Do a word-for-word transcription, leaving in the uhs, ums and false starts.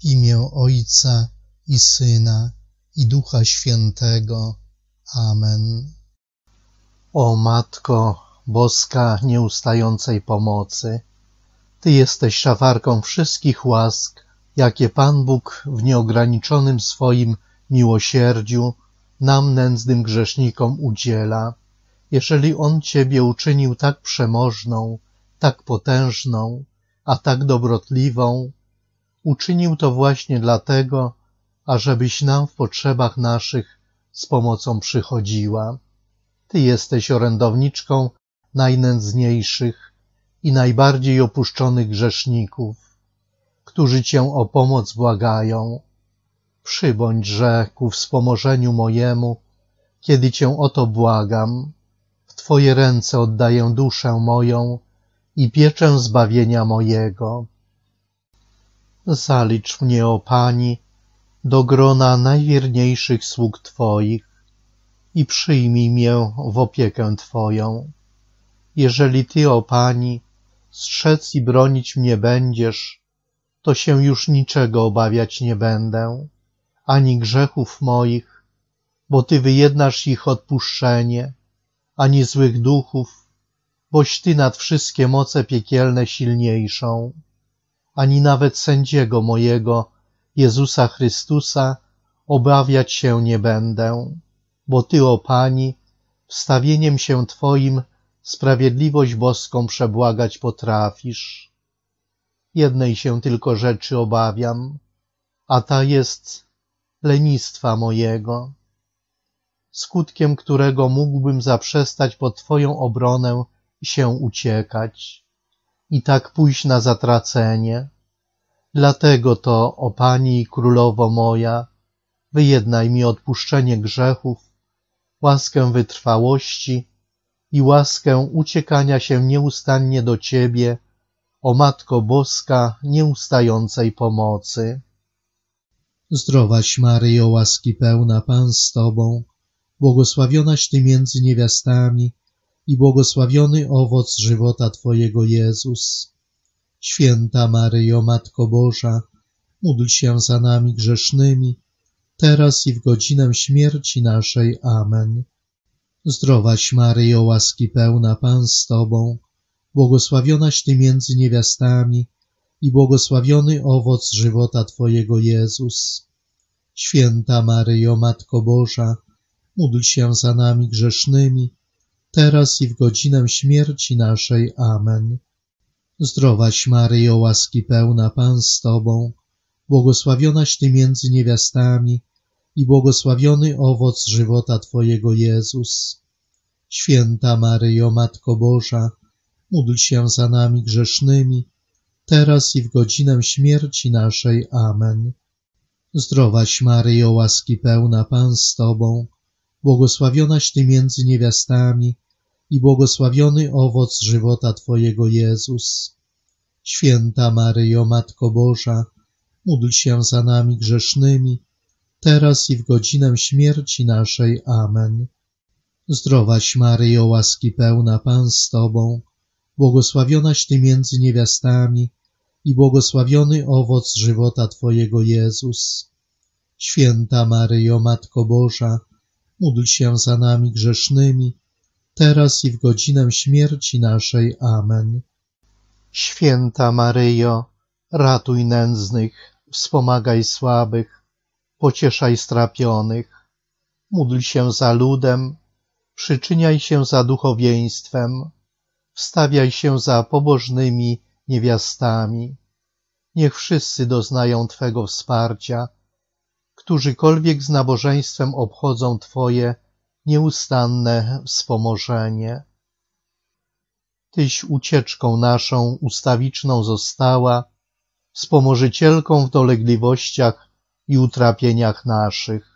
W imię Ojca i Syna, i Ducha Świętego. Amen. O Matko Boska nieustającej pomocy, Ty jesteś szafarką wszystkich łask, jakie Pan Bóg w nieograniczonym swoim miłosierdziu nam, nędznym grzesznikom, udziela. Jeżeli On Ciebie uczynił tak przemożną, tak potężną, a tak dobrotliwą, uczynił to właśnie dlatego, ażebyś nam w potrzebach naszych z pomocą przychodziła. Ty jesteś orędowniczką najnędzniejszych i najbardziej opuszczonych grzeszników, którzy Cię o pomoc błagają. Przybądźże ku wspomożeniu mojemu, kiedy Cię o to błagam. W Twoje ręce oddaję duszę moją i pieczę zbawienia mojego. Zalicz mnie, o Pani, do grona najwierniejszych sług Twoich i przyjmij mię w opiekę Twoją. Jeżeli Ty, o Pani, strzec i bronić mnie będziesz, to się już niczego obawiać nie będę, ani grzechów moich, bo Ty wyjednasz ich odpuszczenie, ani złych duchów, boś Ty nad wszystkie moce piekielne silniejszą, ani nawet sędziego mojego, Jezusa Chrystusa, obawiać się nie będę, bo Ty, o Pani, wstawieniem się Twoim sprawiedliwość boską przebłagać potrafisz. Jednej się tylko rzeczy obawiam, a ta jest lenistwa mojego, skutkiem którego mógłbym zaprzestać pod Twoją obronę i się uciekać i tak pójść na zatracenie. Dlatego to, o Pani i Królowo moja, wyjednaj mi odpuszczenie grzechów, łaskę wytrwałości i łaskę uciekania się nieustannie do Ciebie, o Matko Boska nieustającej pomocy. Zdrowaś Maryjo, łaski pełna, Pan z Tobą, błogosławionaś Ty między niewiastami i błogosławiony owoc żywota Twojego, Jezus. Święta Maryjo, Matko Boża, módl się za nami grzesznymi, teraz i w godzinę śmierci naszej. Amen. Zdrowaś Maryjo, łaski pełna, Pan z Tobą, błogosławionaś Ty między niewiastami i błogosławiony owoc żywota Twojego, Jezus. Święta Maryjo, Matko Boża, módl się za nami grzesznymi, teraz i w godzinę śmierci naszej. Amen. Zdrowaś Maryjo, łaski pełna, Pan z Tobą, błogosławionaś Ty między niewiastami i błogosławiony owoc żywota Twojego, Jezus. Święta Maryjo, Matko Boża, módl się za nami grzesznymi, teraz i w godzinę śmierci naszej. Amen. Zdrowaś Maryjo, łaski pełna, Pan z Tobą, błogosławionaś Ty między niewiastami i błogosławiony owoc żywota Twojego, Jezus. Święta Maryjo, Matko Boża, módl się za nami grzesznymi, teraz i w godzinę śmierci naszej. Amen. Zdrowaś Maryjo, łaski pełna, Pan z Tobą, błogosławionaś Ty między niewiastami i błogosławiony owoc żywota Twojego, Jezus. Święta Maryjo, Matko Boża, módl się za nami grzesznymi, teraz i w godzinę śmierci naszej. Amen. Święta Maryjo, ratuj nędznych, wspomagaj słabych, pocieszaj strapionych, módl się za ludem, przyczyniaj się za duchowieństwem, wstawiaj się za pobożnymi niewiastami. Niech wszyscy doznają Twego wsparcia, którzykolwiek z nabożeństwem obchodzą Twoje nieustanne wspomożenie. Tyś ucieczką naszą ustawiczną została, wspomożycielką w dolegliwościach i utrapieniach naszych.